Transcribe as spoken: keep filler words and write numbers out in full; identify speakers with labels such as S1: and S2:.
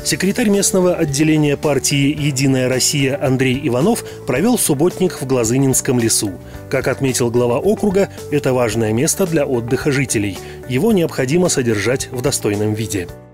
S1: Секретарь местного отделения партии «Единая Россия» Андрей Иванов провел субботник в Глазынинском лесу. Как отметил глава округа, это важное место для отдыха жителей. Его необходимо содержать в достойном виде.